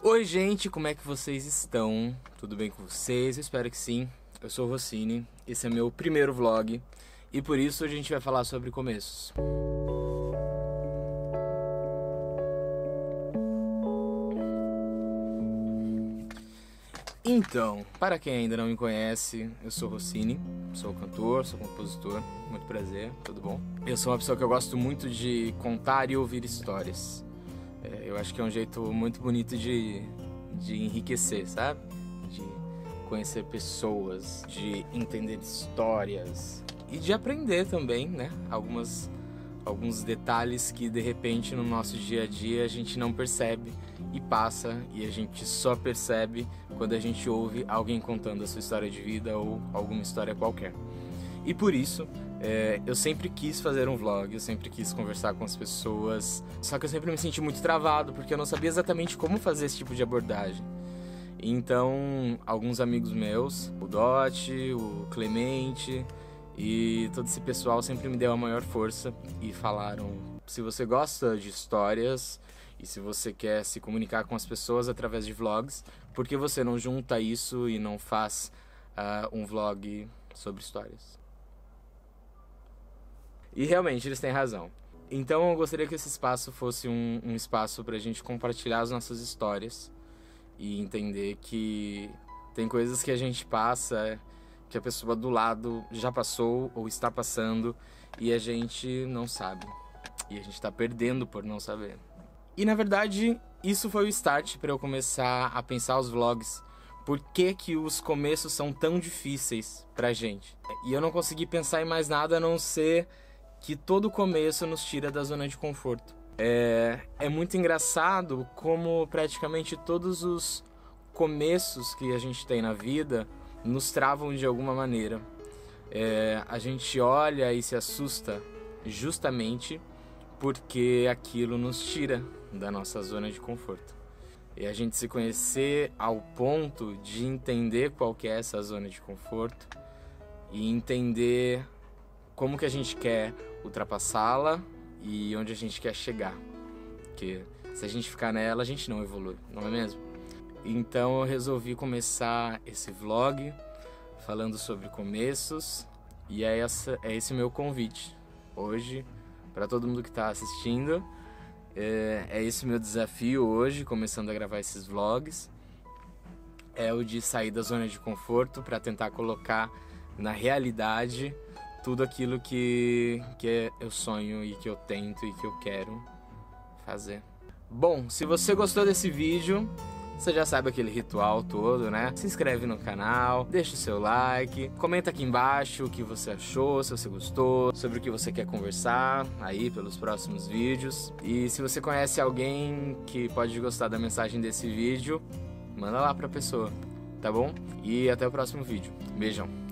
Oi gente, como é que vocês estão? Tudo bem com vocês? Eu espero que sim. Eu sou o Rossini, esse é meu primeiro vlog e por isso hoje a gente vai falar sobre começos. Então, para quem ainda não me conhece, eu sou o Rossini, sou cantor, sou compositor, muito prazer, tudo bom? Eu sou uma pessoa que eu gosto muito de contar e ouvir histórias. Eu acho que é um jeito muito bonito de enriquecer, sabe? De conhecer pessoas, de entender histórias e de aprender também, né? Alguns detalhes que de repente no nosso dia a dia a gente não percebe e passa, e a gente só percebe quando a gente ouve alguém contando a sua história de vida ou alguma história qualquer. E por isso, eu sempre quis fazer um vlog, eu sempre quis conversar com as pessoas, só que eu sempre me senti muito travado, porque eu não sabia exatamente como fazer esse tipo de abordagem. Então, alguns amigos meus, o Dote, o Clemente e todo esse pessoal sempre me deu a maior força e falaram: se você gosta de histórias e se você quer se comunicar com as pessoas através de vlogs, por que você não junta isso e não faz um vlog sobre histórias? E realmente eles têm razão. Então eu gostaria que esse espaço fosse um espaço pra gente compartilhar as nossas histórias e entender que tem coisas que a gente passa, que a pessoa do lado já passou ou está passando e a gente não sabe. E a gente tá perdendo por não saber. E na verdade isso foi o start para eu começar a pensar os vlogs. Por que que os começos são tão difíceis pra gente? E eu não consegui pensar em mais nada a não ser que todo começo nos tira da zona de conforto. É muito engraçado como praticamente todos os começos que a gente tem na vida nos travam de alguma maneira. A gente olha e se assusta justamente porque aquilo nos tira da nossa zona de conforto. E a gente se conhecer ao ponto de entender qual que é essa zona de conforto e entender como que a gente quer ultrapassá-la e onde a gente quer chegar. Porque se a gente ficar nela, a gente não evolui, não é mesmo? Então eu resolvi começar esse vlog falando sobre começos e é esse o meu convite hoje para todo mundo que está assistindo. É esse o meu desafio hoje, começando a gravar esses vlogs. É o de sair da zona de conforto para tentar colocar na realidade tudo aquilo que eu sonho e que eu tento e que eu quero fazer. Bom, se você gostou desse vídeo, você já sabe aquele ritual todo, né? Se inscreve no canal, deixa o seu like, comenta aqui embaixo o que você achou, se você gostou, sobre o que você quer conversar aí pelos próximos vídeos. E se você conhece alguém que pode gostar da mensagem desse vídeo, manda lá pra pessoa, tá bom? E até o próximo vídeo. Beijão!